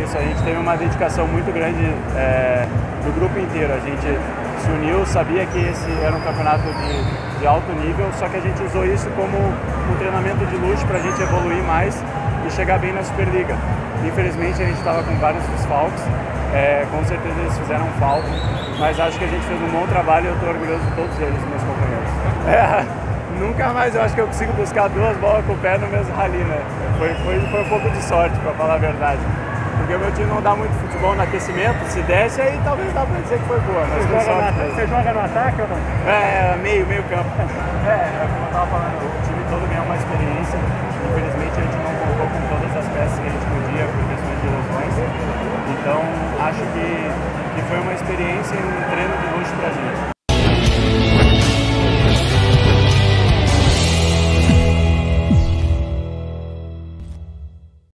isso, a gente teve uma dedicação muito grande do grupo inteiro. A gente se uniu, sabia que esse era um campeonato de alto nível, só que a gente usou isso como um treinamento de luxo para a gente evoluir mais e chegar bem na Superliga. Infelizmente a gente estava com vários desfalques, com certeza eles fizeram falta, mas acho que a gente fez um bom trabalho e eu estou orgulhoso de todos eles, meus companheiros. Nunca mais eu acho que eu consigo buscar 2 bolas com o pé no mesmo rally, né? Foi um pouco de sorte, para falar a verdade. Porque o meu time não dá muito futebol no aquecimento, se desse aí talvez dá para dizer que foi boa. Mas Você joga no ataque ou não? Meio campo. Como eu estava falando, o time todo ganhou uma experiência. Infelizmente a gente não contou com todas as peças que a gente podia por questões de lesões. Então acho que foi uma experiência e um treino de luxo pra gente.